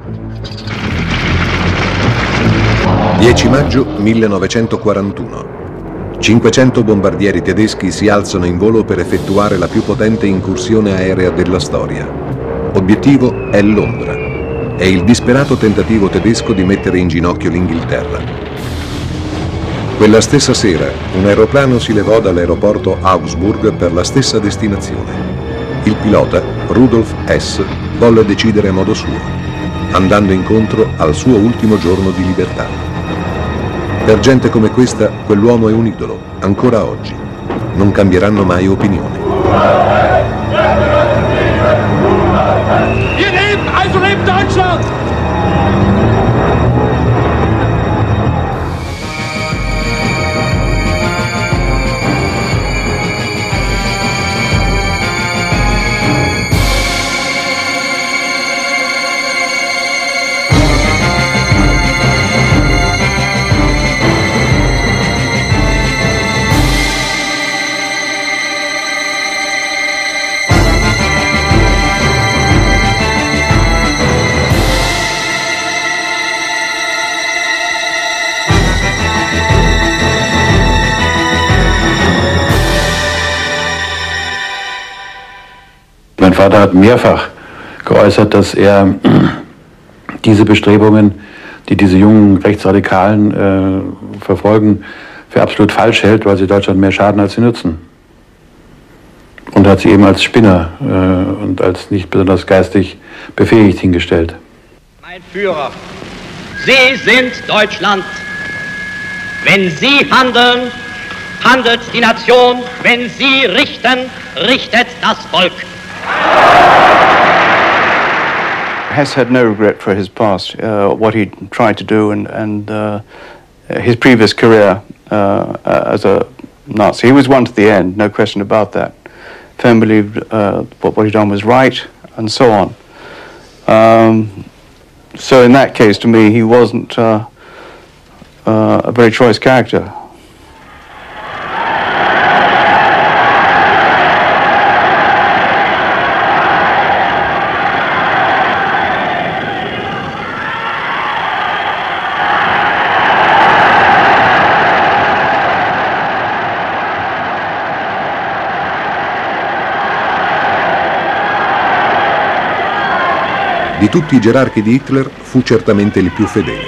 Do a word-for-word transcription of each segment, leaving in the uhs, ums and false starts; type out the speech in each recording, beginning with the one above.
dieci maggio millenovecentoquarantuno. cinquecento bombardieri tedeschi si alzano in volo per effettuare la più potente incursione aerea della storia. Obiettivo è Londra. È il disperato tentativo tedesco di mettere in ginocchio l'Inghilterra. Quella stessa sera, un aeroplano si levò dall'aeroporto Augsburg per la stessa destinazione. Il pilota, Rudolf Hess, volle decidere a modo suo, andando incontro al suo ultimo giorno di libertà. Per gente come questa, quell'uomo è un idolo, ancora oggi. Non cambieranno mai opinione. Wir leben, also lebt Deutschland! Mein Vater hat mehrfach geäußert, dass er diese Bestrebungen, die diese jungen Rechtsradikalen äh, verfolgen, für absolut falsch hält, weil sie Deutschland mehr schaden, als sie nützen. Und hat sie eben als Spinner äh, und als nicht besonders geistig befähigt hingestellt. Mein Führer, Sie sind Deutschland. Wenn Sie handeln, handelt die Nation. Wenn Sie richten, richtet das Volk. Hess had no regret for his past, uh, what he tried to do, and, and uh, his previous career uh, as a Nazi. He was one to the end, no question about that. Firm believed uh, what, what he'd done was right, and so on. Um, so in that case, to me, he wasn't uh, uh, a very choice character. Di tutti i gerarchi di Hitler fu certamente il più fedele.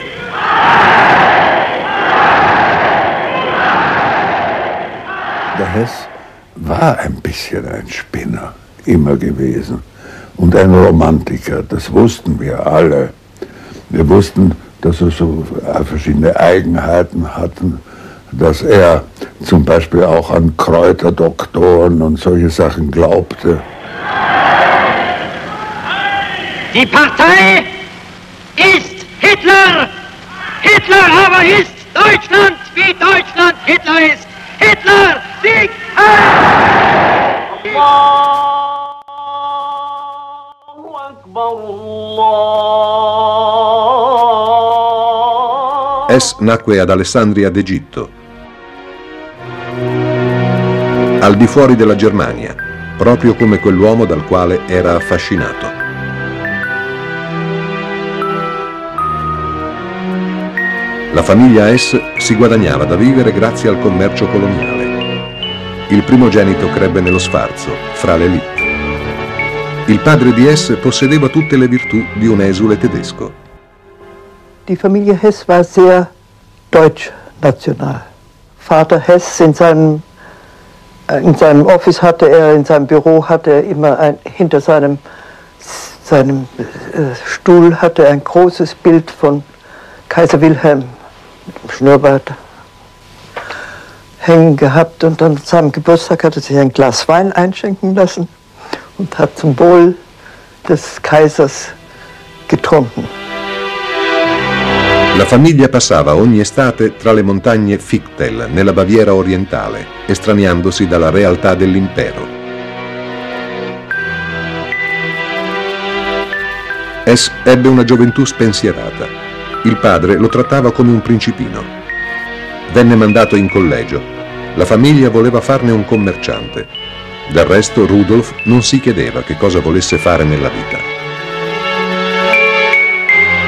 Der Hess war ein bisschen ein Spinner, immer gewesen. Und ein Romantiker, das wussten wir alle. Wir wussten, dass er so verschiedene Eigenheiten hatte, dass er zum Beispiel auch an Kräuterdoktoren und solche Sachen glaubte. Die Partei ist Hitler. Hitler aber ist Deutschland, wie Deutschland Hitler ist. Hitler, Sieg, Heil! Allahu Akbar, Allah. Hess nacque ad Alessandria d'Egitto, al di fuori della Germania, proprio come quell'uomo dal quale era affascinato. La famiglia Hess si guadagnava da vivere grazie al commercio coloniale. Il primogenito crebbe nello sfarzo, fra le elite. Il padre di Hess possedeva tutte le virtù di un esule tedesco. Die Familie Hess war sehr deutsch-national. Vater Hess in seinem, in seinem Office hatte er, in seinem Büro hatte er immer ein, hinter seinem, seinem äh, Stuhl hatte er ein großes Bild von Kaiser Wilhelm mit dem Schnurrbart hängen gehabt, und an seinem Geburtstag hat er sich ein Glas Wein einschenken lassen und hat zum Wohl des Kaisers getrunken. La famiglia passava ogni estate tra le montagne Fichtel, nella Baviera orientale, estraniandosi dalla realtà dell'impero. Hess ebbe una gioventù spensierata. Il padre lo trattava come un principino. Venne mandato in collegio. La famiglia voleva farne un commerciante. Del resto Rudolf non si chiedeva che cosa volesse fare nella vita.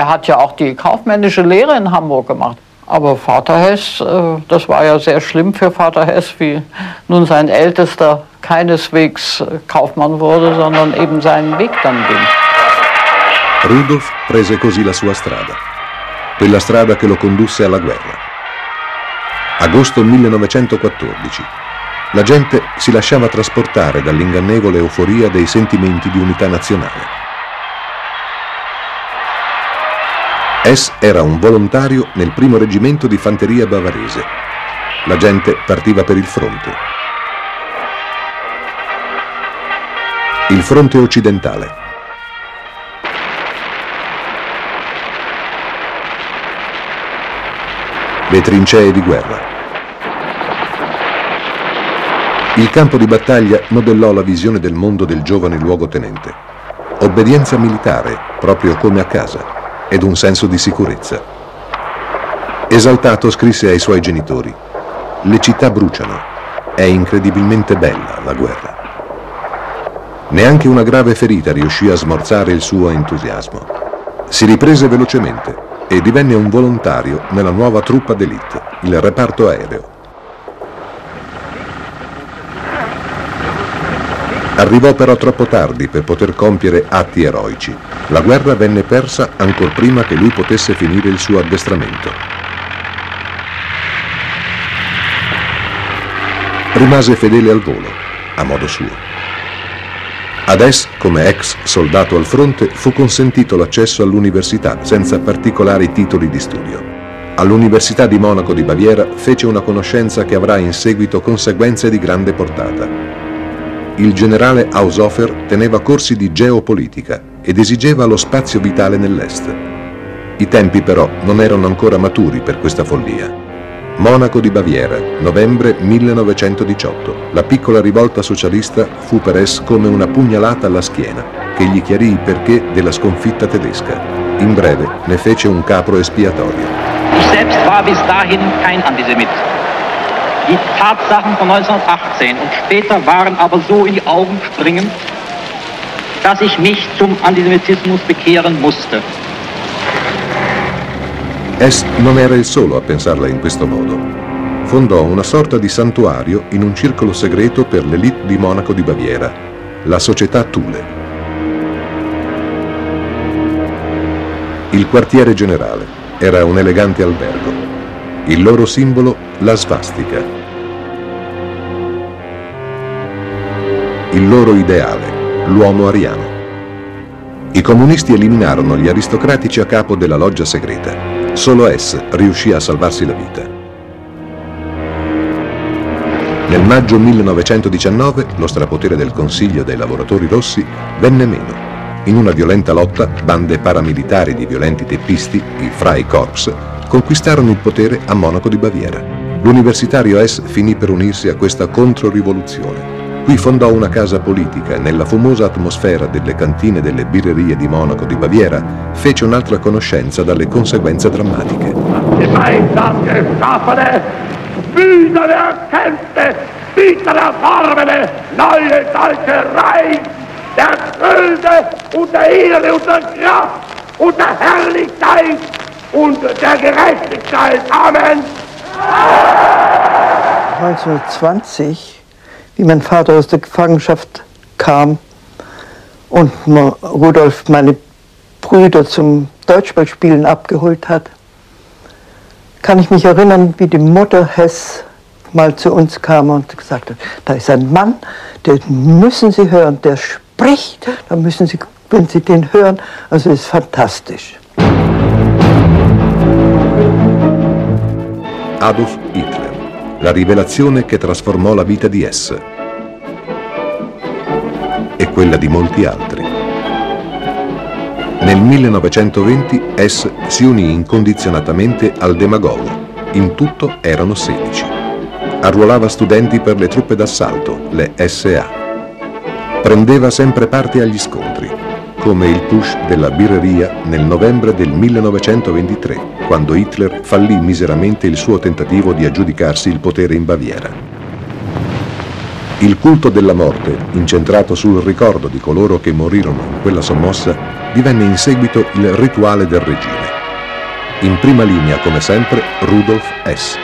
er hat ja auch die kaufmännische Lehre in Hamburg gemacht. Aber Vater Hess, das war ja sehr schlimm für Vater Hess, wie nun sein Ältester keineswegs Kaufmann wurde, sondern eben seinen Weg dann ging. Rudolf prese così la sua strada, quella strada che lo condusse alla guerra. Agosto millenovecentoquattordici. La gente si lasciava trasportare dall'ingannevole euforia dei sentimenti di unità nazionale. Hess era un volontario nel primo reggimento di fanteria bavarese. La gente partiva per il fronte. Il fronte occidentale. Le trincee di guerra. Il campo di battaglia modellò la visione del mondo del giovane luogotenente. Obbedienza militare, proprio come a casa, ed un senso di sicurezza. Esaltato scrisse ai suoi genitori: le città bruciano, è incredibilmente bella la guerra. Neanche una grave ferita riuscì a smorzare il suo entusiasmo. Si riprese velocemente e divenne un volontario nella nuova truppa d'élite, il reparto aereo. Arrivò però troppo tardi per poter compiere atti eroici. La guerra venne persa ancor prima che lui potesse finire il suo addestramento. Rimase fedele al volo, a modo suo. Ad Hess, come ex soldato al fronte, fu consentito l'accesso all'università senza particolari titoli di studio. All'Università di Monaco di Baviera fece una conoscenza che avrà in seguito conseguenze di grande portata. Il generale Haushofer teneva corsi di geopolitica ed esigeva lo spazio vitale nell'Est. I tempi però non erano ancora maturi per questa follia. Monaco di Baviera, novembre millenovecentodiciotto. La piccola rivolta socialista fu per Hess come una pugnalata alla schiena, che gli chiarì il perché della sconfitta tedesca. In breve ne fece un capro espiatorio. Ich selbst war bis dahin kein Antisemit. Die Tatsachen von neunzehnhundertachtzehn und später waren aber so in die Augen springend, dass ich mich zum Antisemitismus bekehren musste. Hess non era il solo a pensarla in questo modo. Fondò una sorta di santuario in un circolo segreto per l'élite di Monaco di Baviera, la Società Thule. Il quartiere generale era un elegante albergo. Il loro simbolo, la svastica. Il loro ideale, l'uomo ariano. I comunisti eliminarono gli aristocratici a capo della loggia segreta. Solo Hess riuscì a salvarsi la vita. Nel maggio millenovecentodiciannove lo strapotere del Consiglio dei lavoratori rossi venne meno. In una violenta lotta, bande paramilitari di violenti teppisti, i Freikorps, conquistarono il potere a Monaco di Baviera. L'universitario Hess finì per unirsi a questa controrivoluzione. Qui fondò una casa politica e nella fumosa atmosfera delle cantine delle birrerie di Monaco di Baviera fece un'altra conoscenza dalle conseguenze drammatiche. Gemeinsam geschaffene, mühsam erkämpfte, bitter erworbene, neue deutsche Reich, der Größe und der Ehre und der Kraft und der Herrlichkeit und der Gerechtigkeit. Amen. neunzehnhundertzwanzig, wie mein Vater aus der Gefangenschaft kam und Rudolf meine Brüder zum Deutschballspielen abgeholt hat, kann ich mich erinnern, wie die Mutter Hess mal zu uns kam und gesagt hat, da ist ein Mann, den müssen Sie hören, der spricht, da müssen Sie, wenn Sie den hören, also ist fantastisch. Adolf Hitler, la rivelazione che trasformò la vita di Hess e quella di molti altri. Nel millenovecentoventi Hess si unì incondizionatamente al demagogo. In tutto erano sedici. Arruolava studenti per le truppe d'assalto, le S A. Prendeva sempre parte agli scontri, come il push della birreria nel novembre del millenovecentoventitré, quando Hitler fallì miseramente il suo tentativo di aggiudicarsi il potere in Baviera. Il culto della morte, incentrato sul ricordo di coloro che morirono in quella sommossa, divenne in seguito il rituale del regime. In prima linea, come sempre, Rudolf Hess.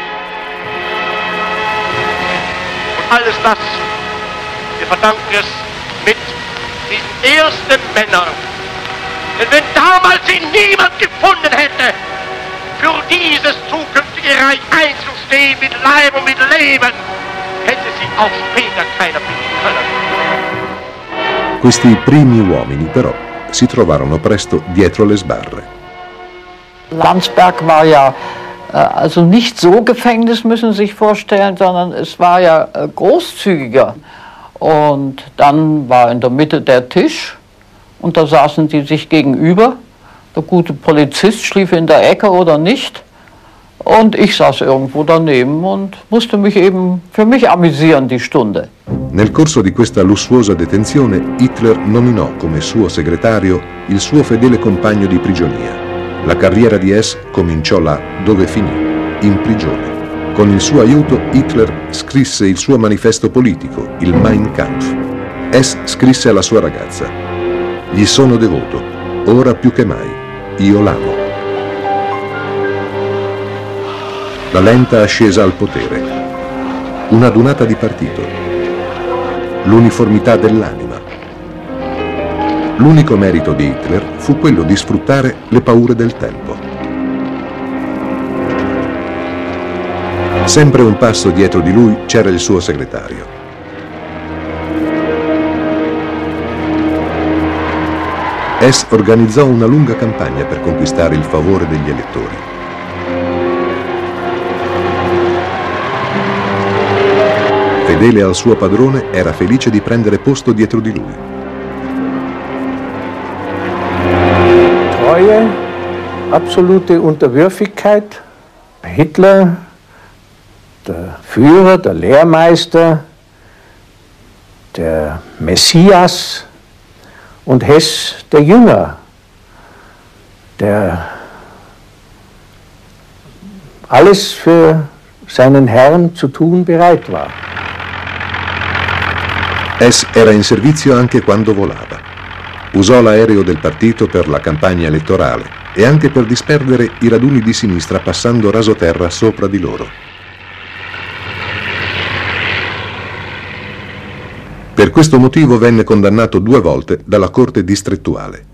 Alles das, wir verdanken es mit diesen ersten Männern. Denn wenn damals sie niemand gefunden hätte, für dieses zukünftige Reich einzustehen mit Leib und mit Leben, hätte sie auch später keiner finden können. Questi primi uomini, però, si trovarono presto dietro le sbarre. Landsberg war ja also nicht so Gefängnis, müssen Sie sich vorstellen, sondern es war ja großzügiger. Und dann war in der Mitte der Tisch und da saßen die sich gegenüber. Der gute Polizist schlief in der Ecke oder nicht. Und ich saß irgendwo daneben und musste mich eben für mich amüsieren die Stunde. Nel corso di questa lussuosa detenzione, Hitler nominò come suo segretario il suo fedele compagno di prigionia. La carriera di Hess cominciò là dove finì, in prigione. Con il suo aiuto Hitler scrisse il suo manifesto politico, il Mein Kampf. Hess scrisse alla sua ragazza: «Gli sono devoto, ora più che mai, io l'amo». La lenta ascesa al potere, una adunata di partito, l'uniformità dell'anima. L'unico merito di Hitler fu quello di sfruttare le paure del tempo. Sempre un passo dietro di lui c'era il suo segretario. Hess organizzò una lunga campagna per conquistare il favore degli elettori. Fedele al suo padrone, era felice di prendere posto dietro di lui. Treue, absolute Unterwürfigkeit. Hitler, der Führer, der Lehrmeister, der Messias und Hess, der Jünger, der alles für seinen Herrn zu tun bereit war. Hess era in servizio anche quando volava. Usò l'aereo del partito per la campagna elettorale e anche per disperdere i raduni di sinistra passando rasoterra sopra di loro. Per questo motivo venne condannato due volte dalla Corte distrettuale.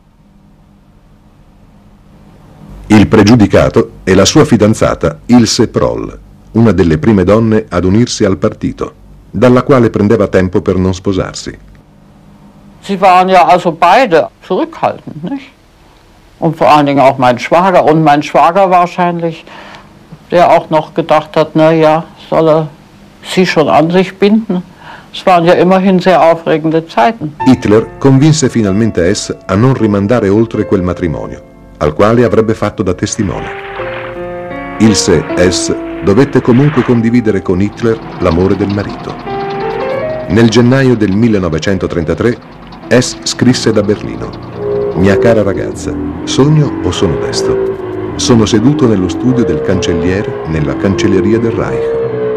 Il pregiudicato è la sua fidanzata Ilse Proll, una delle prime donne ad unirsi al partito, dalla quale prendeva tempo per non sposarsi. Sie waren ja also beide zurückhaltend, nicht? Und vor allen Dingen auch mein Schwager und mein Schwager wahrscheinlich, der auch noch gedacht hat, na ja, soll er sie schon an sich binden? Es waren ja immerhin sehr aufregende Zeiten. Hitler convinse finalmente Hess a non rimandare oltre quel matrimonio, al quale avrebbe fatto da testimone. Ilse Hess dovette comunque condividere con Hitler l'amore del marito. Nel gennaio del millenovecentotrentatré Hess scrisse da Berlino: «Mia cara ragazza, sogno o sono desto? Sono seduto nello studio del cancelliere nella cancelleria del Reich».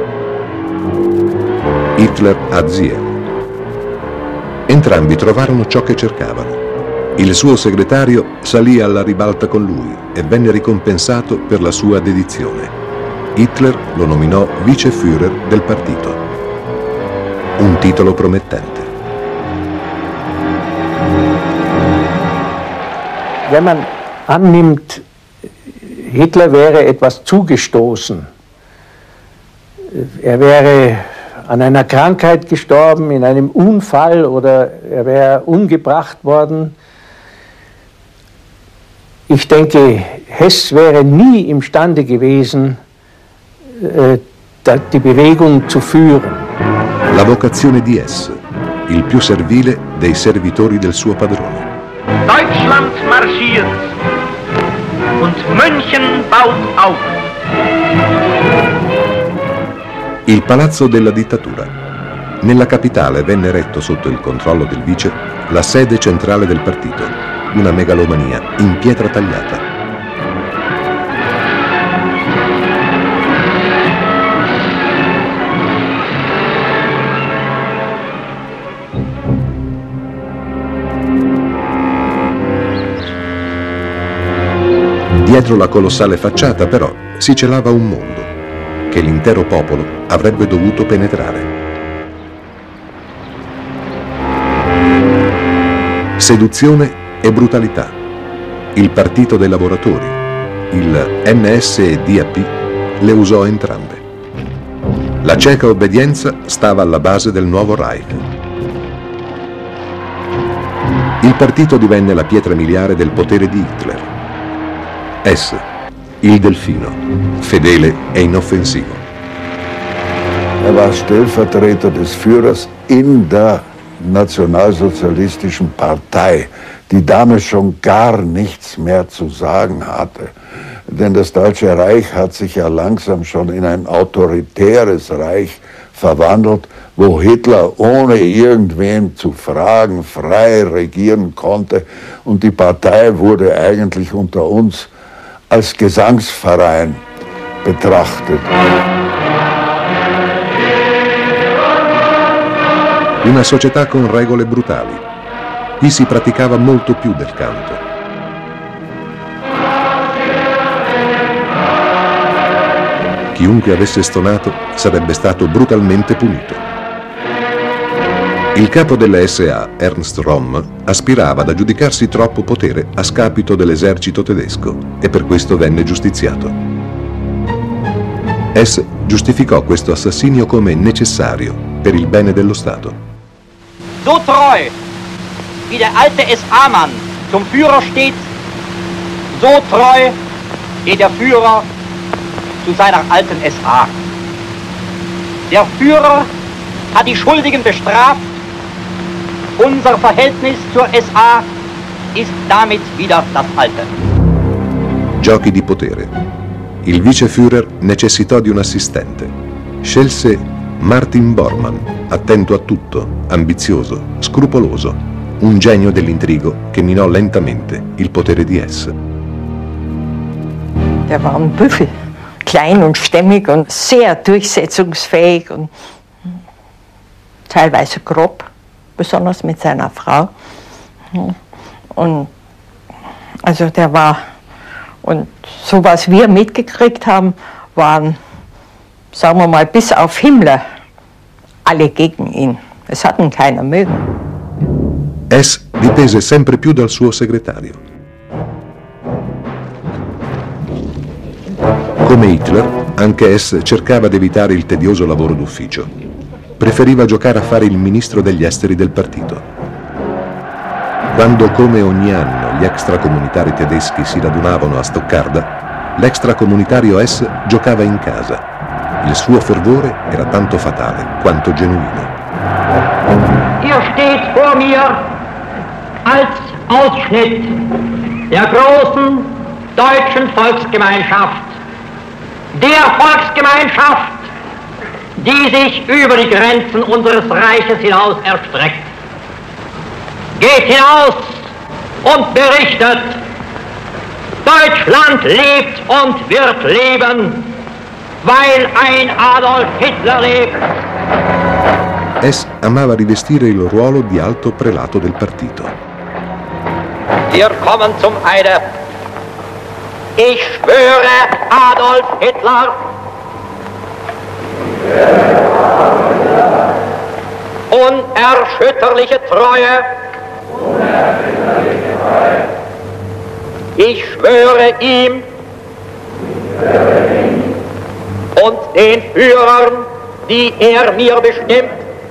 Hitler a Ziel. Entrambi trovarono ciò che cercavano. Il suo segretario salì alla ribalta con lui e venne ricompensato per la sua dedizione. Hitler lo nominò vice Führer del partito. Un titolo promettente. Wenn man annimmt, Hitler wäre etwas zugestoßen, er wäre an einer Krankheit gestorben, in einem Unfall oder er wäre umgebracht worden. Ich denke, Hess wäre nie imstande gewesen, die Bewegung zu führen. La vocazione di Hess, il più servile dei servitori del suo padrone. Deutschland marschiert und München baut auf. Il palazzo della dittatura. Nella capitale venne eretto sotto il controllo del vice la sede centrale del partito, una megalomania in pietra tagliata. Dietro la colossale facciata, però, si celava un mondo che l'intero popolo avrebbe dovuto penetrare. Seduzione e brutalità. Il partito dei lavoratori, il N S D A P, le usò entrambe. La cieca obbedienza stava alla base del nuovo Reich. Il partito divenne la pietra miliare del potere di Hitler. Hess, il delfino, fedele e inoffensivo. Er war Stellvertreter des Führers in der Nationalsozialistischen Partei, die damals schon gar nichts mehr zu sagen hatte. Denn das Deutsche Reich hat sich ja langsam schon in ein autoritäres Reich verwandelt, wo Hitler ohne irgendwen zu fragen frei regieren konnte. Und die Partei wurde eigentlich unter uns als Gesangsverein betrachtet. Una società con regole brutali. Qui si praticava molto più del canto. Chiunque avesse stonato sarebbe stato brutalmente punito. Il capo delle S A, Ernst Röhm, aspirava ad aggiudicarsi troppo potere a scapito dell'esercito tedesco e per questo venne giustiziato. Hess giustificò questo assassinio come necessario per il bene dello Stato. So treu, wie der alte S A-Mann zum Führer steht, so treu steht der Führer zu seiner alten S A. Der Führer hat die Schuldigen bestraft. Unser Verhältnis zur S A ist damit wieder das alte. Giochi di potere. Il viceführer necessitò di un assistente. Scelse Martin Bormann, attento a tutto, ambizioso, scrupoloso, un genio dell'intrigo che minò lentamente il potere di Hess. Der war ein Büffel, klein und stämmig und sehr durchsetzungsfähig und teilweise grob, besonders mit seiner Frau. Und also der war, und so was wir mitgekriegt haben, waren, sagen wir mal, bis auf Himmler alle gegen ihn. Es hat ihn keiner mögen. Hess dipese sempre più dal suo segretario. Come Hitler, anche Hess cercava di evitare il tedioso lavoro d'ufficio. Preferiva giocare a fare il ministro degli esteri del partito. Quando, come ogni anno, gli extracomunitari tedeschi si radunavano a Stoccarda, l'extracomunitario Hess giocava in casa. Il suo fervore era tanto fatale quanto genuino. Hier steht vor mir als Ausschnitt der großen deutschen Volksgemeinschaft, der Volksgemeinschaft, die sich über die Grenzen unseres Reiches hinaus erstreckt. Geht hinaus und berichtet, Deutschland lebt und wird leben, weil ein Adolf Hitler lebt. Hess amava rivestire il ruolo di alto prelato del partito. Wir kommen zum Eide. Ich schwöre Adolf Hitler. Unerschütterliche Treue. Ich schwöre ihm und den Führern, die er mir bestimmt,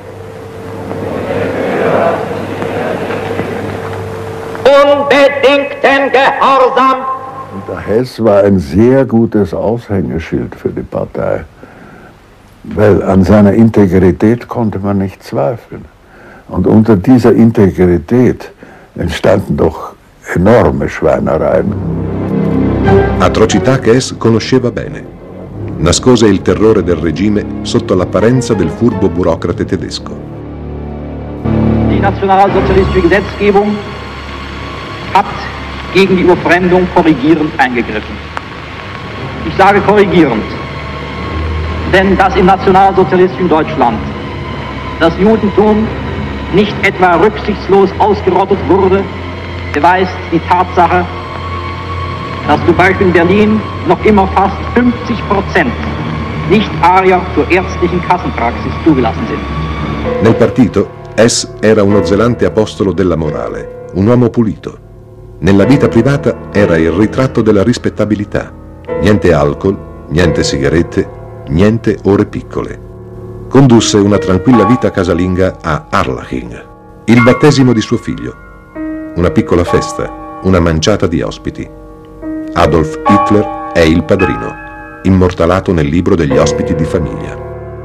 unbedingten Gehorsam. Und der Hess war ein sehr gutes Aushängeschild für die Partei, weil an seiner Integrität konnte man nicht zweifeln. Und unter dieser Integrität entstanden doch enorme Schweinereien. Atrocità che Hess conosceva bene. Nascose il terrore del regime sotto l'apparenza del furbo burocrate tedesco. Die nationalsozialistische Gesetzgebung hat gegen die Überfremdung korrigierend eingegriffen. Ich sage korrigierend, denn dass im nationalsozialistischen Deutschland das Judentum nicht etwa rücksichtslos ausgerottet wurde, beweist die Tatsache, dass zum Beispiel in Berlin noch immer fast fünfzig Prozent Nicht-Arier zur ärztlichen Kassenpraxis zugelassen sind. Nel partito, Hess era uno zelante apostolo della morale, un uomo pulito. Nella vita privata era il ritratto della rispettabilità. Niente alcol, niente sigarette, niente ore piccole. Condusse una tranquilla vita casalinga a Harlaching, il battesimo di suo figlio. Una piccola festa, una manciata di ospiti. Adolf Hitler è il padrino, immortalato nel libro degli ospiti di famiglia.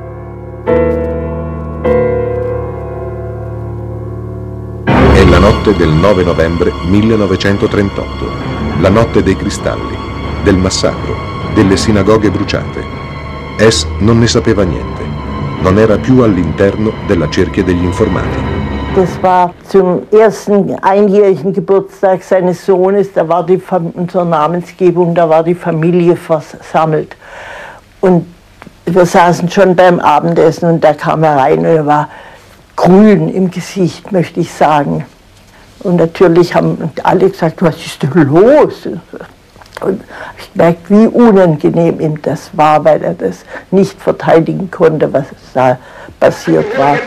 È la notte del nove novembre millenovecentotrentotto, la notte dei cristalli, del massacro, delle sinagoghe bruciate. Hess non ne sapeva niente, non era più all'interno della cerchia degli informati. Das war zum ersten einjährigen Geburtstag seines Sohnes, da war die unsere Namensgebung, da war die Familie versammelt. Und wir saßen schon beim Abendessen und da kam er rein und er war grün im Gesicht, möchte ich sagen. Und natürlich haben alle gesagt, was ist denn los? Und ich merkte, wie unangenehm ihm das war, weil er das nicht verteidigen konnte, was da passiert war.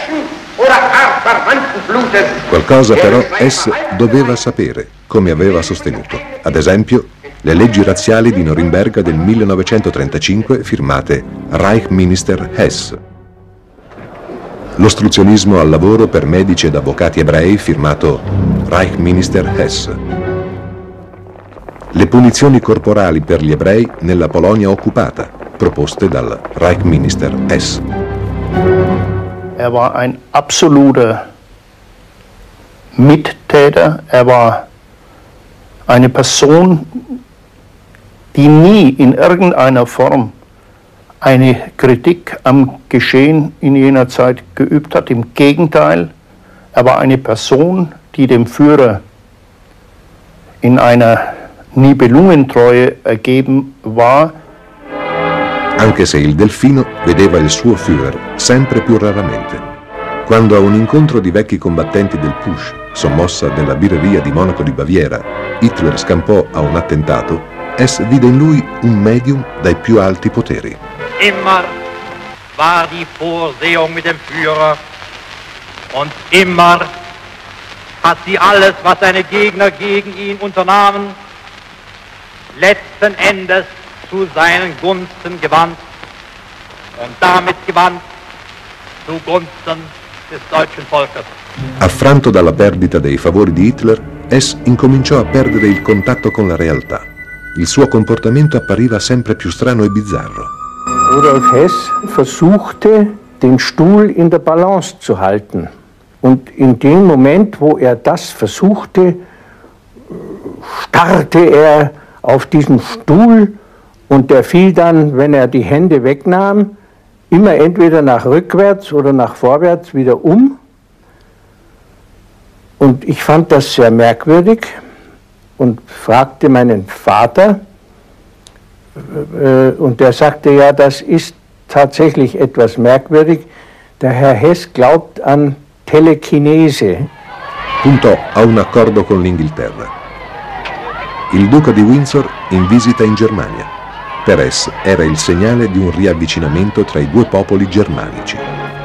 Qualcosa però Hess doveva sapere, come aveva sostenuto. Ad esempio, le leggi razziali di Norimberga del millenovecentotrentacinque firmate Reichsminister Hess. L'ostruzionismo al lavoro per medici ed avvocati ebrei firmato Reichsminister Hess. Le punizioni corporali per gli ebrei nella Polonia occupata, proposte dal Reichsminister Hess. Er war ein absoluter Mittäter, er war eine Person, die nie in irgendeiner Form eine Kritik am Geschehen in jener Zeit geübt hat. Im Gegenteil, er war eine Person, die dem Führer in einer Nibelungentreue ergeben war. Anche se il Delfino vedeva il suo Führer sempre più raramente. Quando a un incontro di vecchi combattenti del Push, sommossa nella birreria di Monaco di Baviera, Hitler scampò a un attentato, Hess vide in lui un medium dai più alti poteri. Immer war die Vorsehung mit dem Führer und immer hat sie alles, was seine Gegner gegen ihn unternahmen, letzten Endes zu seinen Gunsten gewandt und damit gewandt zugunsten des deutschen Volkes. Affranto dalla perdita dei favori di Hitler, Hess incominciò a perdere il contatto con la realtà. Il suo comportamento appariva sempre più strano e bizzarro. Rudolf Hess versuchte, den Stuhl in der Balance zu halten. Und in dem Moment, wo er das versuchte, starrte er auf diesen Stuhl und der fiel dann, wenn er die Hände wegnahm, immer entweder nach rückwärts oder nach vorwärts wieder um. Und ich fand das sehr merkwürdig und fragte meinen Vater, äh, und der sagte, ja, das ist tatsächlich etwas merkwürdig. Der Herr Hess glaubt an Telekinese. Puntò a un accordo con l'Inghilterra. Il duca di Windsor in visita in Germania. Per Hess era il segnale di un riavvicinamento tra i due popoli germanici.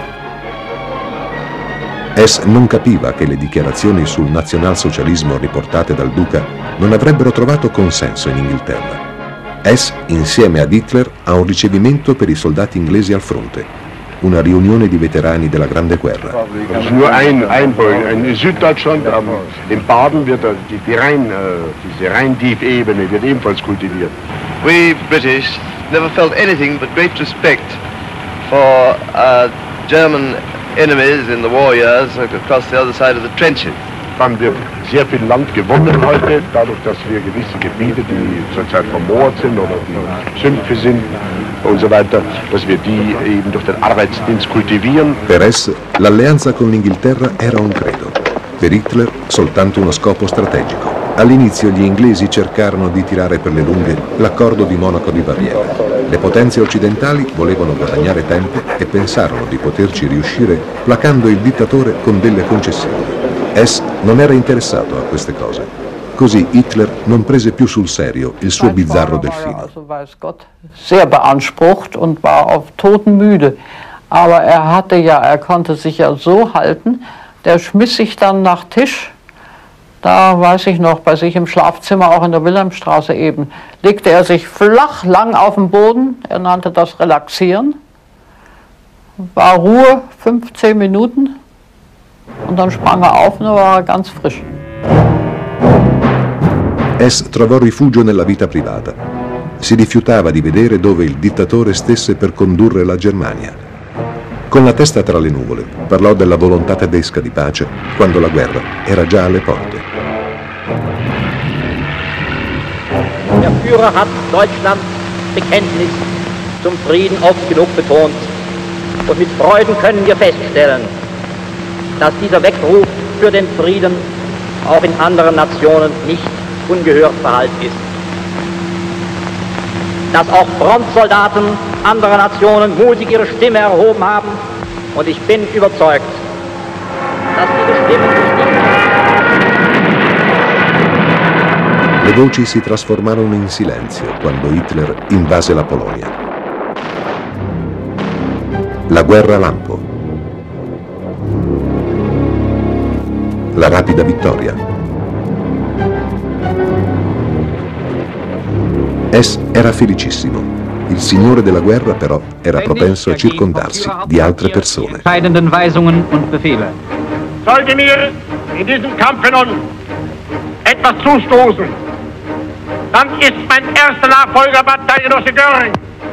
Hess non capiva che le dichiarazioni sul nazionalsocialismo riportate dal duca non avrebbero trovato consenso in Inghilterra. Hess, insieme ad Hitler, ha un ricevimento per i soldati inglesi al fronte, una riunione di veterani della Grande Guerra. Das ist nur ein, ein Punkt. In Süddeutschland, ähm, in Baden, wird die, die Rhein, äh, diese Rheintiefebene wird ebenfalls kultiviert. We British never felt anything but great respect for our German enemies in the war years across the other side of the trenches. Haben wir sehr viel Land gewonnen heute, dadurch, dass wir gewisse Gebiete, die zurzeit vermoort sind oder die Sümpfe sind und so weiter, dass wir die eben durch den Arbeitsdienst kultivieren. Per Hess l'alleanza con l'Inghilterra era un credo, per Hitler soltanto uno scopo strategico. All'inizio gli inglesi cercarono di tirare per le lunghe l'accordo di Monaco di Baviera. Le potenze occidentali volevano guadagnare tempo e pensarono di poterci riuscire placando il dittatore con delle concessioni. Hess non era interessato a queste cose. Così Hitler non prese più sul serio il suo bizzarro delfino. Also weiß Gott sehr beansprucht und war auf totenmüde. Aber er hatte ja, er konnte sich ja so halten, der schmiss sich dann nach Tisch. Da weiß ich noch, bei sich im Schlafzimmer, auch in der Wilhelmstraße eben, legte er sich flach lang auf den Boden, er nannte das Relaxieren. War Ruhe, fünfzehn Minuten und dann sprang er auf und dann war er ganz frisch. Hess trovò rifugio nella vita privata. Si rifiutava di vedere dove il dittatore stesse per condurre la Germania. Con la testa tra le nuvole, parlò della volontà tedesca di pace quando la guerra era già alle porte. Der Führer hat Deutschlands Bekenntnis zum Frieden oft genug betont. Und mit Freuden können wir feststellen, dass dieser Weckruf für den Frieden auch in anderen Nationen nicht ungehört verhallt ist. Dass auch Frontsoldaten anderer Nationen mutig ihre Stimme erhoben haben und ich bin überzeugt, dass diese Stimmen sich nicht... Le voci si trasformarono in silenzio quando Hitler invase la Polonia. La guerra lampo. La rapida vittoria. Hess era felicissimo. Il signore della guerra, però, era propenso a circondarsi di altre persone. Entscheidenden Weisungen und Befehle. Sollte mir in diesem Kampfe nun etwas zustoßen, dann ist mein erster Nachfolger Bataillengenosse Göring.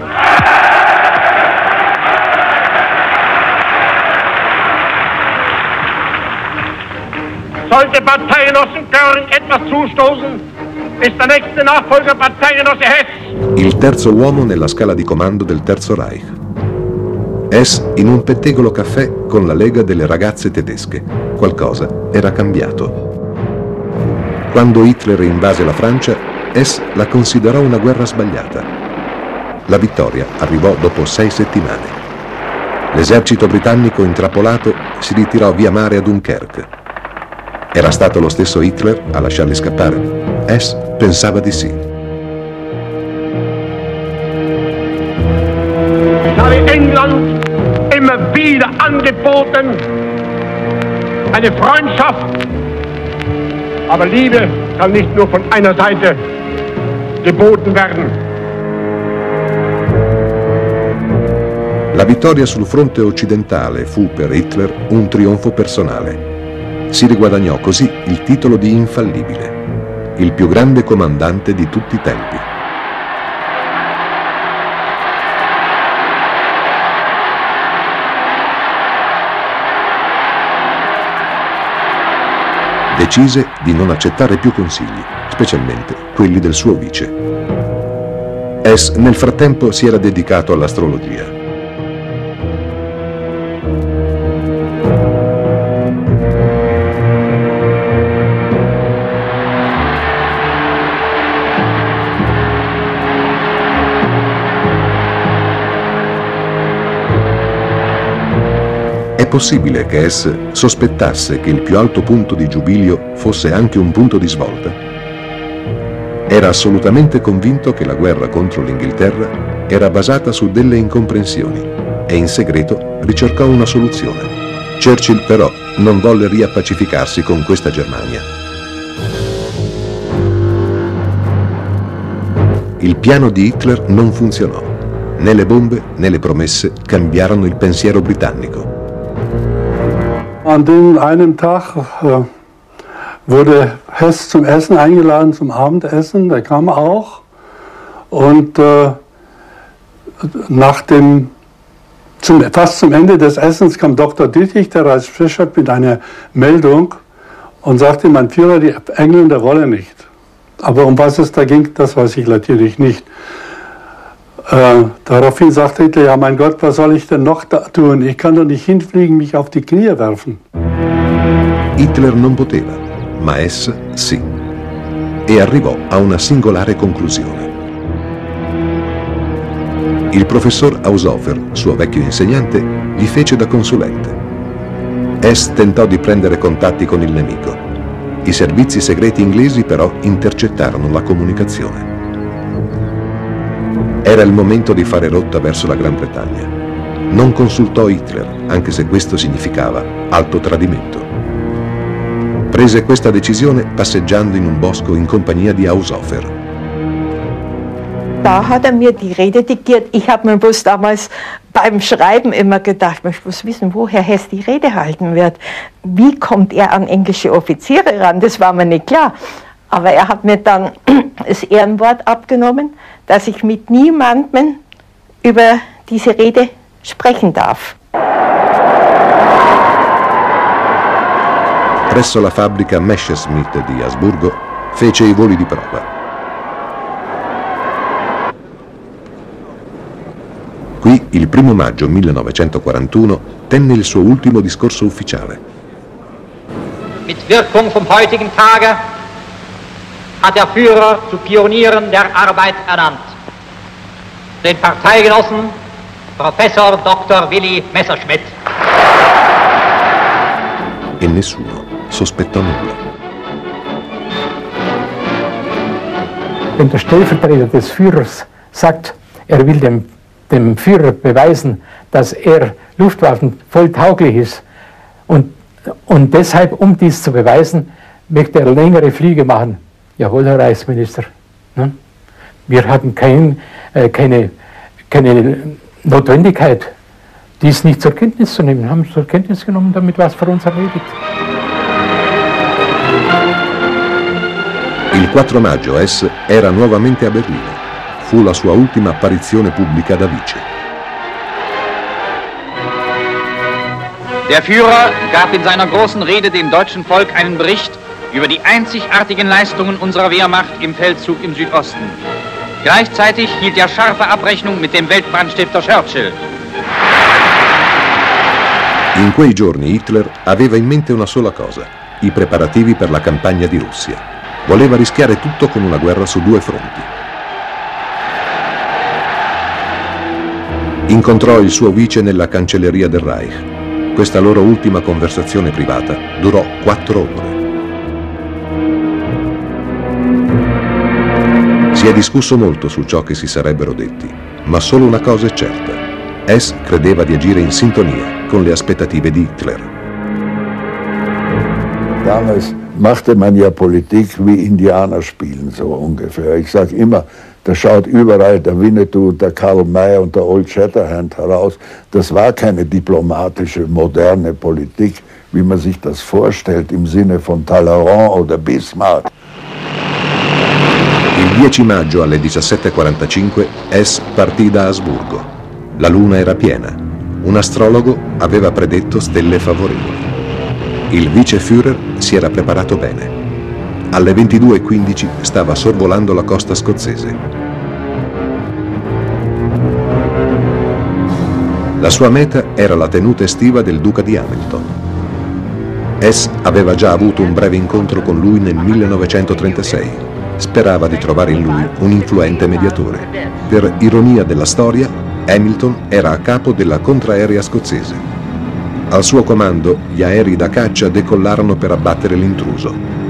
Sollte Bataillengenosse Göring etwas zustoßen, ist der nächste Nachfolger Bataillengenosse Hess. Il terzo uomo nella scala di comando del Terzo Reich. Hess in un pettegolo caffè con la Lega delle ragazze tedesche. Qualcosa era cambiato. Quando Hitler invase la Francia, Hess la considerò una guerra sbagliata. La vittoria arrivò dopo sei settimane. L'esercito britannico intrappolato si ritirò via mare a Dunkerque. Era stato lo stesso Hitler a lasciarli scappare? Hess pensava di sì. Ich habe England immer wieder angeboten, eine Freundschaft, aber Liebe kann nicht nur von einer Seite geboten werden. La vittoria sul fronte occidentale fu per Hitler un trionfo personale. Si riguadagnò così il titolo di infallibile, il più grande comandante di tutti i tempi. Decise di non accettare più consigli, specialmente quelli del suo vice. Hess nel frattempo si era dedicato all'astrologia. È possibile che Hess sospettasse che il più alto punto di Giubilio fosse anche un punto di svolta? Era assolutamente convinto che la guerra contro l'Inghilterra era basata su delle incomprensioni e in segreto ricercò una soluzione. Churchill però non volle riappacificarsi con questa Germania. Il piano di Hitler non funzionò. Né le bombe né le promesse cambiarono il pensiero britannico. An dem einen Tag äh, wurde Hess zum Essen eingeladen, zum Abendessen. Der kam auch. Und äh, nach dem, zum, fast zum Ende des Essens kam Doktor Dittrich, der Reichsbischof, mit einer Meldung und sagte, mein Führer, die Engländer wollen nicht. Aber um was es da ging, das weiß ich natürlich nicht. Äh, daraufhin sagte Hitler, ja mein Gott, was soll ich denn noch da tun? Ich kann doch nicht hinfliegen, mich auf die Knie werfen. Hitler non poteva, ma Hess sì. E arrivò a una singolare conclusione. Il professor Haushofer, suo vecchio insegnante, gli fece da consulente. Hess tentò di prendere contatti con il nemico. I servizi segreti inglesi però intercettarono la comunicazione. Era il momento di fare rotta verso la Gran Bretagna. Non consultò Hitler, anche se questo significava alto tradimento. Prese questa decisione passeggiando in un bosco in compagnia di Haushofer. Da hat er mir die Rede diktiert. Ich habe mir bloß damals beim Schreiben immer gedacht, ich möchte bloß wissen, woher Hess die Rede halten wird. Wie kommt er an englische Offiziere ran? Das war mir nicht klar. Aber er hat mir dann das Ehrenwort abgenommen, dass ich mit niemandem über diese Rede sprechen darf. Presso la fabbrica Messerschmitt di Asburgo fece i voli di prova. Qui, il primo maggio millenovecentoquarantuno, tenne il suo ultimo discorso ufficiale. Mit Wirkung vom heutigen Tage hat der Führer zu Pionieren der Arbeit ernannt. Den Parteigenossen Professor Doktor Willy Messerschmitt. E nessuno sospettò nulla. Wenn der Stellvertreter des Führers sagt, er will dem, dem Führer beweisen, dass er Luftwaffen voll tauglich ist und, und deshalb, um dies zu beweisen, möchte er längere Flüge machen. Jawohl, Herr Reichsminister. Ne? Wir hatten kein, äh, keine, keine Notwendigkeit, dies nicht zur Kenntnis zu nehmen. Haben es zur Kenntnis genommen, damit war es für uns erledigt. Il quattro maggio Hess era nuovamente a Berlino. Fu la sua ultima apparizione pubblica da vice. Der Führer gab in seiner großen Rede dem deutschen Volk einen Bericht über die einzigartigen Leistungen unserer Wehrmacht im Feldzug im Südosten. Gleichzeitig hielt er scharfe Abrechnung mit dem Weltbrandstifter Churchill. In quei giorni Hitler aveva in mente una sola cosa: i preparativi per la campagna di Russia. Voleva rischiare tutto con una guerra su due fronti. Incontrò il suo vice nella cancelleria del Reich. Questa loro ultima conversazione privata durò quattro ore. Si è discusso molto su ciò che si sarebbero detti, ma solo una cosa è certa: Hess credeva di agire in sintonia con le aspettative di Hitler. Damals machte man ja Politik wie Indianer spielen, so ungefähr. Ich sage immer, da schaut überall der Winnetou, der Karl May und der Old Shatterhand heraus. Das war keine diplomatische, moderne Politik, wie man sich das vorstellt im Sinne von Talleyrand oder Bismarck. Il dieci maggio alle diciassette e quarantacinque Hess partì da Asburgo. La luna era piena. Un astrologo aveva predetto stelle favorevoli. Il vice Führer si era preparato bene. Alle ventidue e quindici stava sorvolando la costa scozzese. La sua meta era la tenuta estiva del duca di Hamilton. Hess aveva già avuto un breve incontro con lui nel millenovecentotrentasei. Sperava di trovare in lui un influente mediatore. Per ironia della storia, Hamilton era a capo della contraerea scozzese. Al suo comando, gli aerei da caccia decollarono per abbattere l'intruso.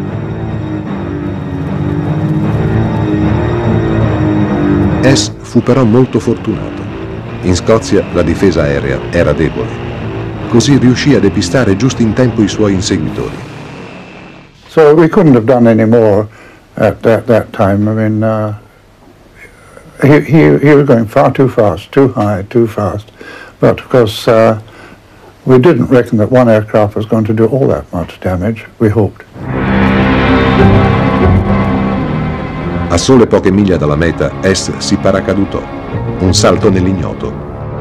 Hess fu però molto fortunato. In Scozia la difesa aerea era debole. Così riuscì a depistare giusto in tempo i suoi inseguitori. So we couldn't have done any more at that, that time. I mean, uh, he, he, he was going far too fast, too high, too fast. But of course, uh, we didn't reckon that one aircraft was going to do all that much damage, we hoped. A sole poche miglia dalla meta, Hess si paracadutò. Un salto nell'ignoto.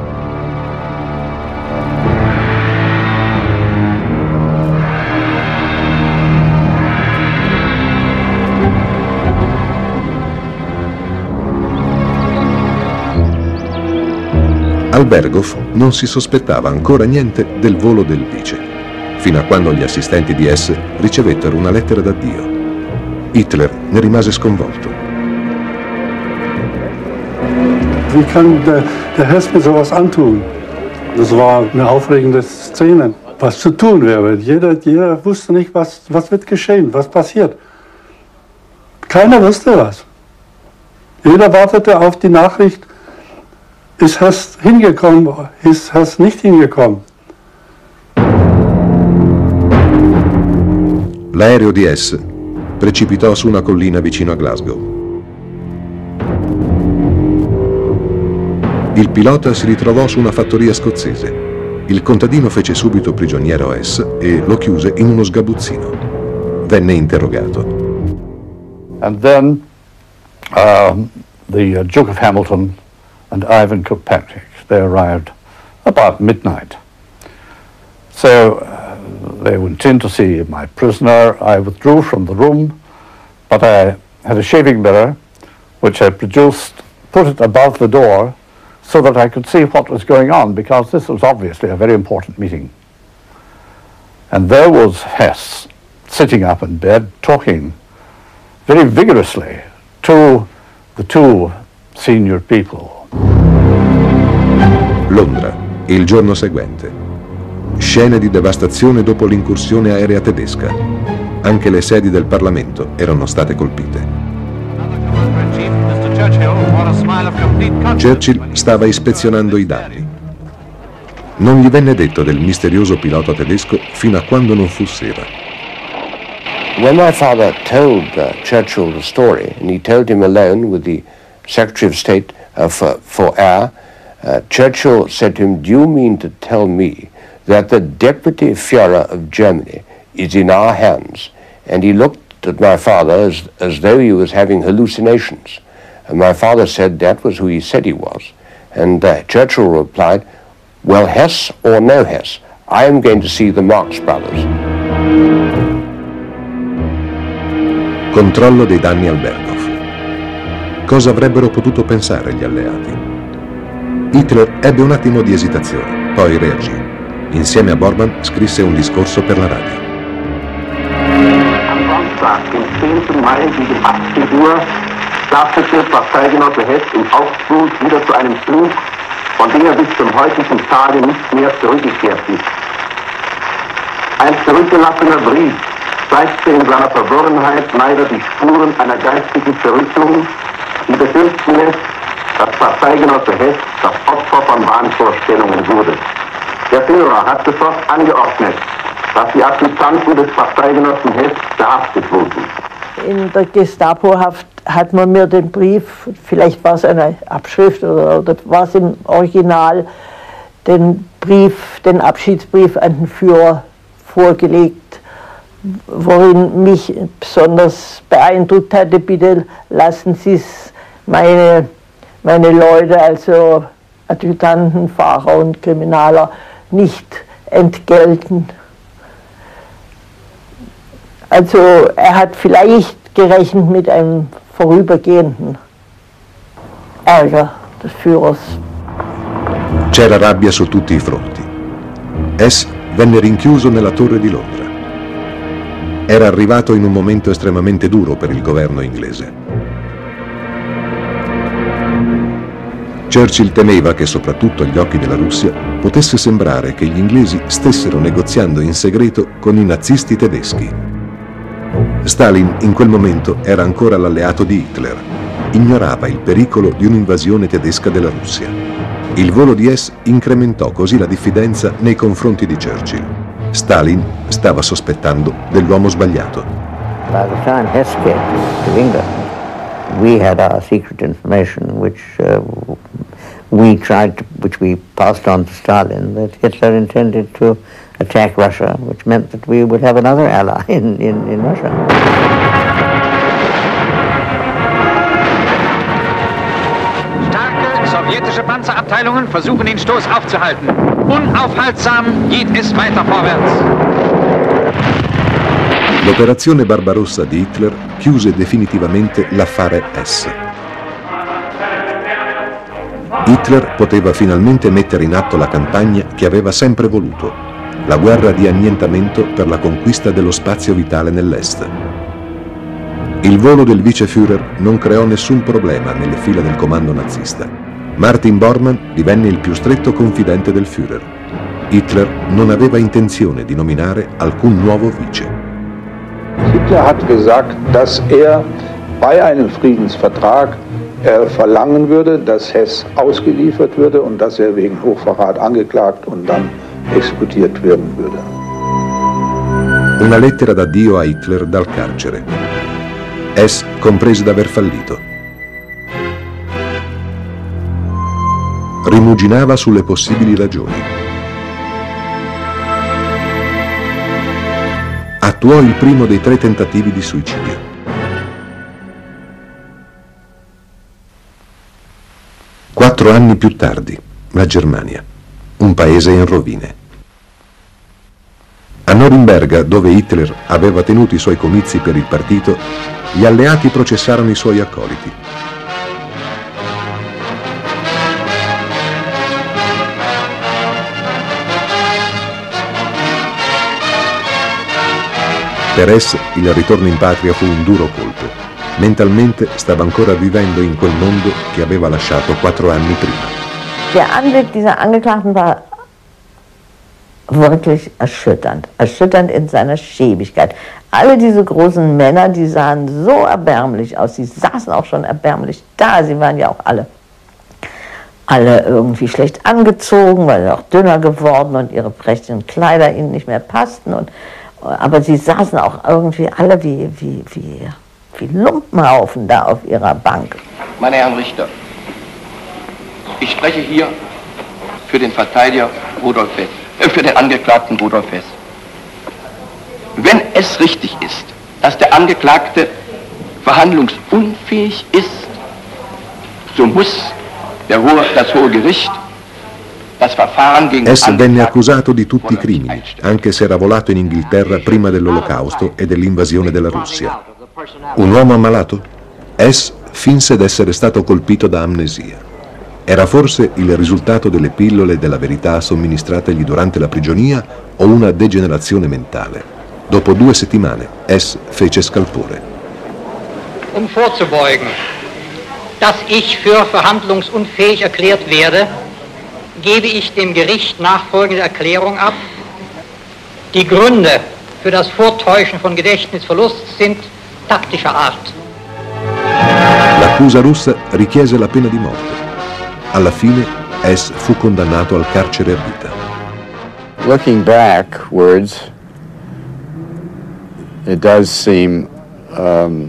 Al Berghof non si sospettava ancora niente del volo del vice, fino a quando gli assistenti di Hess ricevettero una lettera d'addio. Hitler ne rimase sconvolto. Wie kann der, der Hess mir sowas antun? Das war eine aufregende Szene. was zu tun wäre. Jeder, jeder wusste nicht, was, was wird geschehen, was passiert. Keiner wusste was. Jeder wartete auf die Nachricht, ist Hess hingekommen, ist Hess nicht hingekommen. L'aereo di Hess precipitò su una collina vicino a Glasgow. Il pilota si ritrovò su una fattoria scozzese. Il contadino fece subito prigioniero Hess e lo chiuse in uno sgabuzzino. Venne interrogato. And then um, the uh, Duke of Hamilton and Ivan Kilpatrick, they arrived about midnight. So uh, they went in to see my prisoner. I withdrew from the room, but I had a shaving mirror, which I produced, put it above the door, so that I could see what was going on, because this was obviously a very important meeting. And there was Hess, sitting up in bed, talking very vigorously to the two senior people. Londra, il giorno seguente. Scene di devastazione dopo l'incursione aerea tedesca. Anche le sedi del Parlamento erano state colpite. Churchill stava ispezionando i danni. Non gli venne detto del misterioso pilota tedesco fino a quando non fu sera. When my father told uh, Churchill the story, and he told him alone with the Secretary of State uh, for, for Air, uh, Churchill said to him, "Do you mean to tell me that the Deputy Führer of Germany is in our hands?" And he looked at my father as, as though he was having hallucinations. And my father said that was who he said he was. And uh, Churchill replied, "Well, Hess or no Hess, I am going to see the Marx Brothers." Controllo dei danni al Berghof. Cosa avrebbero potuto pensare gli alleati? Hitler ebbe un attimo di esitazione, poi reagì. Insieme a Bormann scrisse un discorso per la radio. Am Samstag, den zehnten Mai gegen achtzehn Uhr, startete Parteigenosse Hess in Augsburg wieder zu einem Flug, von dem er bis zum heutigen Tage nicht mehr zurückgekehrt ist. Ein zurückgelassener Brief zeigte in seiner Verworrenheit leider die Spuren einer geistigen Verrückung, die befürchten lässt, dass Parteigenosse Hess das Opfer von Wahnvorstellungen wurde. Der Führer hat sofort angeordnet, dass die Adjutanten des Parteigenossen Hess verhaftet wurden. In der Gestapohaft hat man mir den Brief, vielleicht war es eine Abschrift oder, oder war es im Original, den Brief, den Abschiedsbrief an den Führer vorgelegt, worin mich besonders beeindruckt hatte: "Bitte lassen Sie es meine, meine Leute, also Adjutanten, Fahrer und Kriminaler, nicht entgelten." Also er hat vielleicht gerechnet mit einem vorübergehenden Ärger des Führers. C'era rabbia su tutti i fronti. Hess venne rinchiuso nella Torre di Londra. Era arrivato in un momento estremamente duro per il governo inglese. Churchill temeva che, soprattutto agli occhi della Russia, potesse sembrare che gli inglesi stessero negoziando in segreto con i nazisti tedeschi. Stalin in quel momento era ancora l'alleato di Hitler. Ignorava il pericolo di un'invasione tedesca della Russia. Il volo di Hess incrementò così la diffidenza nei confronti di Churchill. Stalin stava sospettando dell'uomo sbagliato. By the time Hess came to England, we had our secret information, which uh, we tried, to, which we passed on to Stalin, that Hitler intended to attack Russia, which meant that we would have another ally in, in, in Russia. Starke sowjetische Panzerabteilungen versuchen den Stoß aufzuhalten. Unaufhaltsam geht es weiter vorwärts. L'operazione Barbarossa di Hitler chiuse definitivamente l'affare Hess. Hitler poteva finalmente mettere in atto la campagna che aveva sempre voluto, la guerra di annientamento per la conquista dello spazio vitale nell'Est. Il volo del vice Führer non creò nessun problema nelle file del comando nazista. Martin Bormann divenne il più stretto confidente del Führer. Hitler non aveva intenzione di nominare alcun nuovo vice. Hitler hat gesagt, dass er bei einem Friedensvertrag er verlangen würde, dass Hess ausgeliefert würde und dass er wegen Hochverrat angeklagt und dann exekutiert werden würde. Una lettera d'addio a Hitler dal carcere. Hess comprese d'aver fallito. Rimuginava sulle possibili ragioni. Attuò il primo dei tre tentativi di suicidio. Quattro anni più tardi, la Germania, un paese in rovine. A Norimberga, dove Hitler aveva tenuto i suoi comizi per il partito, gli alleati processarono i suoi accoliti. Per Hess il ritorno in patria fu un duro colpo. Mentalmente stava ancora vivendo in quel mondo che aveva lasciato quattro anni prima. Der Anblick dieser Angeklagten war wirklich erschütternd, erschütternd in seiner Schäbigkeit. Alle diese großen Männer, die sahen so erbärmlich aus, sie saßen auch schon erbärmlich da, sie waren ja auch alle, alle irgendwie schlecht angezogen, weil sie auch dünner geworden und ihre prächtigen Kleider ihnen nicht mehr passten. Und, aber sie saßen auch irgendwie alle wie, wie, wie, wie Lumpenhaufen da auf ihrer Bank. Meine Herren Richter, ich spreche hier für den Verteidiger Rudolf Hess, äh, für den Angeklagten Rudolf Hess. Wenn es richtig ist, dass der Angeklagte verhandlungsunfähig ist, so muss der Hohe, das Hohe Gericht das Verfahren gegen Hess venne accusato di tutti i crimini, anche se era volato in Inghilterra prima dell'Olocausto e dell'invasione della Russia. Un uomo ammalato? Hess finse d'essere stato colpito da amnesia. Era forse il risultato delle pillole della verità somministrategli durante la prigionia o una degenerazione mentale? Dopo due settimane, Hess fece scalpore. Um vorzubeugen, dass ich für verhandlungsunfähig erklärt werde, gebe ich dem Gericht nachfolgende Erklärung ab. Die Gründe für das Vortäuschen von Gedächtnisverlust sind taktischer Art. L'accusa russa richiese la pena di morte. Alla fine, Hess fu condannato al carcere a vita. Looking backwards, it does seem um,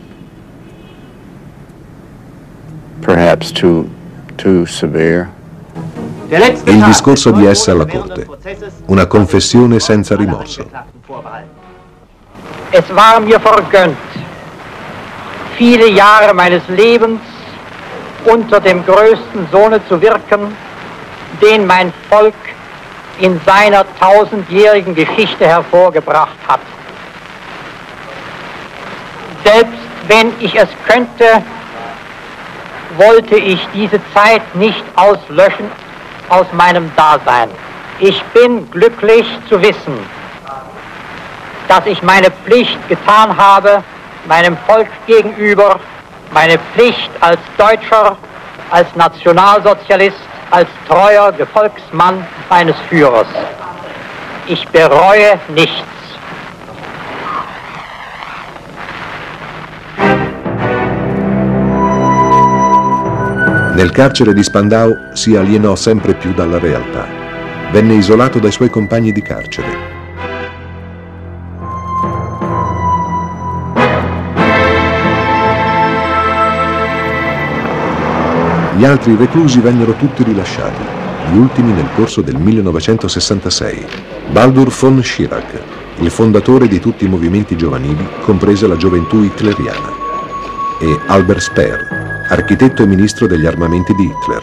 perhaps too, too severe. Il discorso di Hess alla Corte, una confessione senza rimorso. Es war mir vergönnt, viele Jahre meines Lebens unter dem größten Sohne zu wirken, den mein Volk in seiner tausendjährigen Geschichte hervorgebracht hat. Selbst wenn ich es könnte, wollte ich diese Zeit nicht auslöschen aus meinem Dasein. Ich bin glücklich zu wissen, dass ich meine Pflicht getan habe, meinem Volk gegenüber, meine Pflicht als Deutscher, als Nationalsozialist, als treuer Gefolgsmann meines Führers. Ich bereue nichts. Nel carcere di Spandau si alienò sempre più dalla realtà. Venne isolato dai suoi compagni di carcere. Gli altri reclusi vennero tutti rilasciati, gli ultimi nel corso del millenovecentosessantasei. Baldur von Schirach, il fondatore di tutti i movimenti giovanili, compresa la gioventù hitleriana, e Albert Speer, architetto e ministro degli armamenti di Hitler.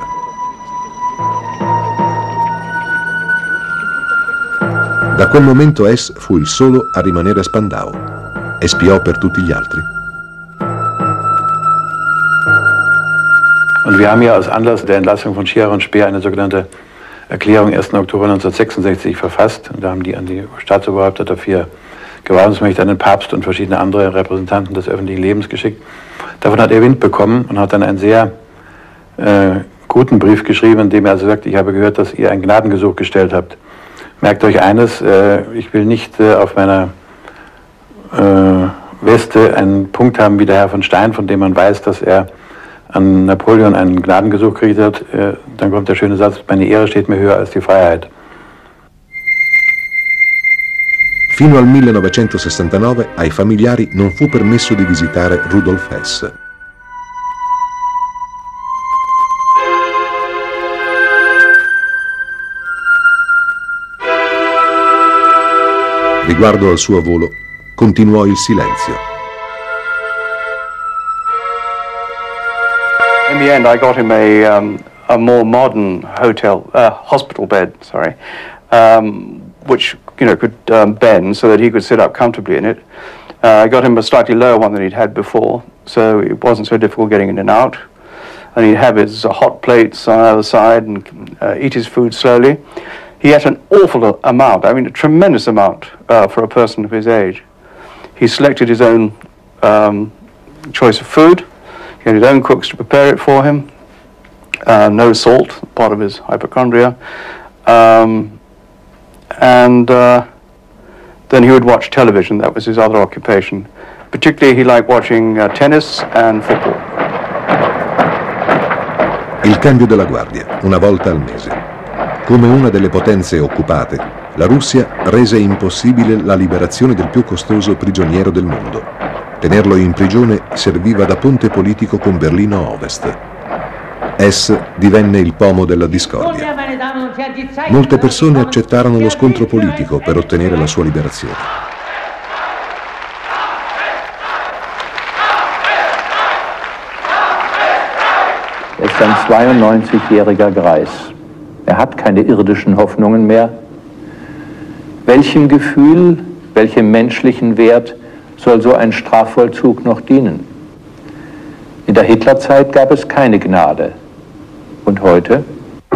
Da quel momento Hess fu il solo a rimanere a Spandau e spiò per tutti gli altri. Und wir haben ja aus Anlass der Entlassung von Schirach und Speer eine sogenannte Erklärung ersten Oktober neunzehnhundertsechsundsechzig verfasst. Und da haben die an die Staatsoberhäupter der vier Gewahrungsmächte, an den Papst und verschiedene andere Repräsentanten des öffentlichen Lebens geschickt. Davon hat er Wind bekommen und hat dann einen sehr äh, guten Brief geschrieben, in dem er also sagt, ich habe gehört, dass ihr ein Gnadengesuch gestellt habt Merkt euch eines, äh, ich will nicht äh, auf meiner äh, Weste einen Punkt haben wie der Herr von Stein, von dem man weiß, dass er an Napoleon einen Gnadengesuch gekriegt hat. Äh, dann kommt der schöne Satz, meine Ehre steht mir höher als die Freiheit. Fino al millenovecentosessantanove ai familiari non fu permesso di visitare Rudolf Hess. Riguardo al suo volo, continuò il silenzio. In the end, I got him a, um, a more modern hotel, uh, hospital bed, sorry, um, which you know could um, bend so that he could sit up comfortably in it. Uh, I got him a slightly lower one than he'd had before, so it wasn't so difficult getting in and out. And he'd have his uh, hot plates on the other side and uh, eat his food slowly. He ate an awful amount, I mean a tremendous amount uh, for a person of his age. He selected his own um, choice of food. He had his own cooks to prepare it for him. Uh, no salt, part of his hypochondria. Um, and uh, then he would watch television, that was his other occupation. Particularly he liked watching uh, tennis and football. Il cambio della guardia, una volta al mese. Come una delle potenze occupate, la Russia rese impossibile la liberazione del più costoso prigioniero del mondo. Tenerlo in prigione serviva da ponte politico con Berlino Ovest. Hess divenne il pomo della discordia. Molte persone accettarono lo scontro politico per ottenere la sua liberazione. Er ist ein zweiundneunzigjähriger Greis. Er hat keine irdischen Hoffnungen mehr. Welchem Gefühl, welchem menschlichen Wert soll so ein Strafvollzug noch dienen? In der Hitlerzeit gab es keine Gnade. Und heute?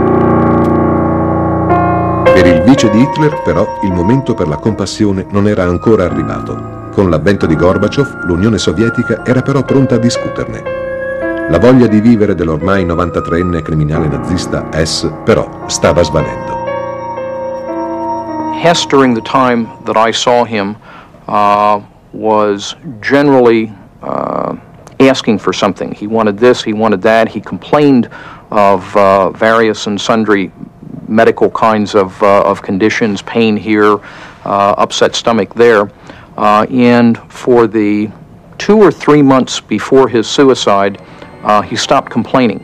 Per il vice di Hitler, però, il momento per la compassione non era ancora arrivato. Con l'avvento di Gorbaciov, l'Unione Sovietica era però pronta a discuterne. La voglia di vivere dell'ormai novantatreenne criminale nazista Hess, però, stava svanendo. Hess, during the time that I saw him, uh, was generally uh, asking for something. He wanted this, he wanted that. He complained of uh, various and sundry medical kinds of, uh, of conditions, pain here, uh, upset stomach there. Uh, and for the two or three months before his suicide, Uh, he stopped complaining.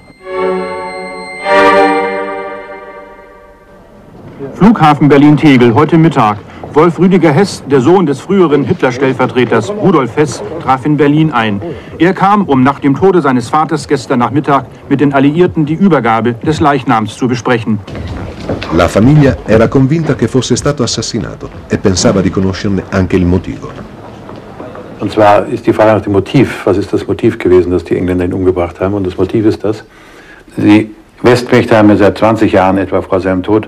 Flughafen Berlin-Tegel, heute Mittag. Wolf Rüdiger Hess, der Sohn des früheren Hitler-Stellvertreters Rudolf Hess, traf in Berlin ein. Er kam, um nach dem Tode seines Vaters gestern Nachmittag mit den Alliierten die Übergabe des Leichnams zu besprechen. La famiglia era convinta che fosse stato assassinato e pensava di conoscerne anche il motivo. Und zwar ist die Frage nach dem Motiv. Was ist das Motiv gewesen, dass die Engländer ihn umgebracht haben? Und das Motiv ist das. Die Westmächte haben ja seit zwanzig Jahren etwa vor seinem Tod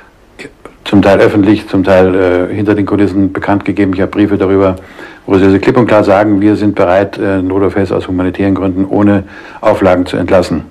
zum Teil öffentlich, zum Teil äh, hinter den Kulissen bekannt gegeben. Ich habe Briefe darüber, wo sie also klipp und klar sagen, wir sind bereit, äh, Rudolf Hess aus humanitären Gründen ohne Auflagen zu entlassen.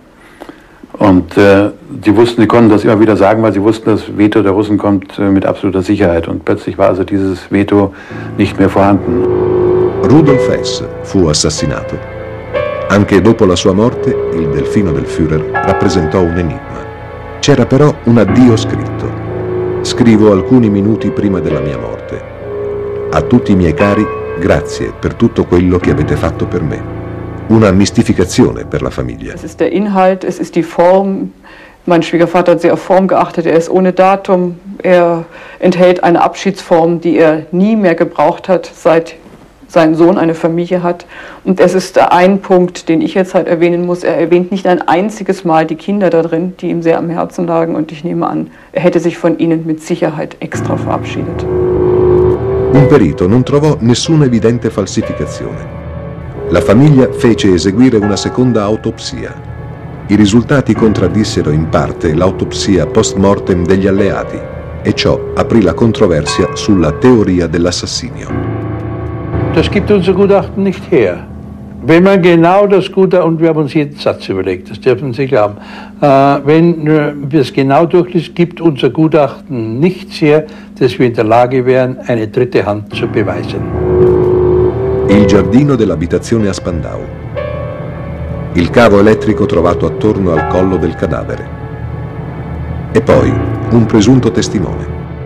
Und äh, sie wussten, sie konnten das immer wieder sagen, weil sie wussten, das Veto der Russen kommt äh, mit absoluter Sicherheit. Und plötzlich war also dieses Veto nicht mehr vorhanden. Rudolf Hess fu assassinato. Anche dopo la sua morte, il delfino del Führer rappresentò un enigma. C'era però un addio scritto. Scrivo alcuni minuti prima della mia morte. A tutti i miei cari, grazie per tutto quello che avete fatto per me. Una mistificazione per la famiglia. Es ist der Inhalt, es ist die Form. Mein Schwiegervater hat sehr auf Form geachtet. Er ist ohne Datum. Er enthält eine Abschiedsform, die er nie mehr gebraucht hat, seit sein Sohn eine Familie hat. Und es ist ein Punkt, den ich jetzt halt erwähnen muss. Er erwähnt nicht ein einziges Mal die Kinder da drin, die ihm sehr am Herzen lagen. Und ich nehme an, er hätte sich von ihnen mit Sicherheit extra verabschiedet. Un perito non trovò nessuna evidente falsificazione. La famiglia fece eseguire una seconda autopsia. I risultati contraddissero in parte l'autopsia post-mortem degli alleati e ciò aprì la controversia sulla teoria dell'assassinio. Das gibt unser Gutachten nicht her. Wenn man genau das Gutachten, und wir haben uns jeden Satz überlegt, das dürfen Sie glauben, äh, wenn äh, wir es genau durchliest, gibt unser Gutachten nichts her, dass wir in der Lage wären, eine dritte Hand zu beweisen. Il giardino dell'abitazione a Spandau. Il cavo elettrico trovato attorno al collo del cadavere. E poi un presunto testimone.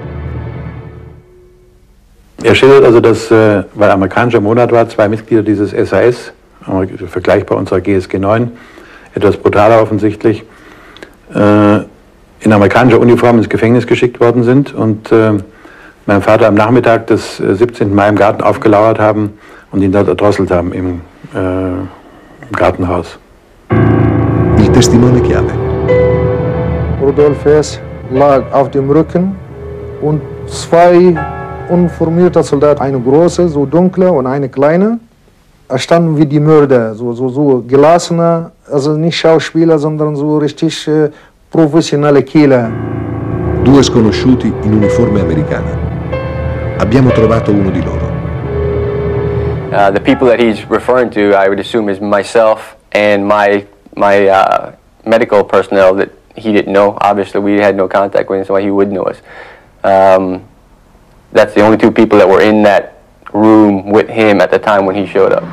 Er schildert also, dass, äh, weil amerikanischer Monat war, zwei Mitglieder dieses S A S, vergleichbar unserer G S G neun, etwas brutaler offensichtlich, äh, in amerikanischer Uniform ins Gefängnis geschickt worden sind und äh, meinem Vater am Nachmittag des äh, siebzehnten Mai im Garten aufgelauert haben und ihn dort erdrosselt haben im, äh, im Gartenhaus. Il testimone chiave. Rudolf Hess lag auf dem Rücken und zwei uniformierte Soldaten, eine große, so dunkle und eine kleine, standen wie die Mörder, so, so, so gelassene, also nicht Schauspieler, sondern so richtig äh, professionelle Killer. Due sconosciuti in uniforme americana. Abbiamo trovato uno di loro. Uh, the people that he's referring to, I would assume, is myself and my my uh, medical personnel that he didn't know. Obviously, we had no contact with him, so he would know us. Um, that's the only two people that were in that room with him at the time when he showed up.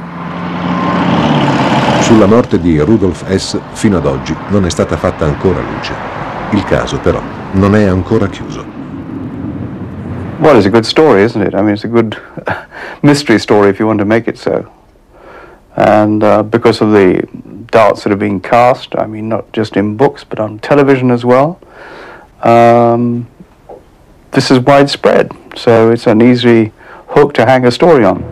Sulla morte di Rudolf Hess fino ad oggi non è stata fatta ancora luce. Il caso però non è ancora chiuso. Well, it's a good story, isn't it? I mean, it's a good mystery story if you want to make it so. And uh, because of the darts that are being cast, I mean, not just in books, but on television as well, um, this is widespread. So it's an easy hook to hang a story on.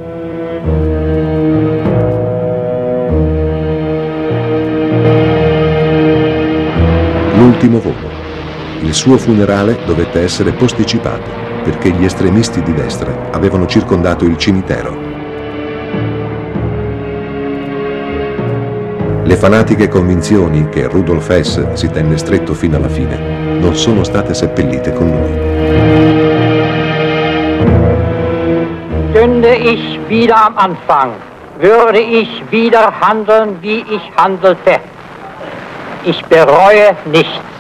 L'ultimo volo. Il suo funerale dovette essere posticipato perché gli estremisti di destra avevano circondato il cimitero. Le fanatiche convinzioni che Rudolf Hess si tenne stretto fino alla fine non sono state seppellite con lui. Stünde ich wieder am Anfang, würde ich wieder handeln, wie ich handelte. Ich bereue nichts.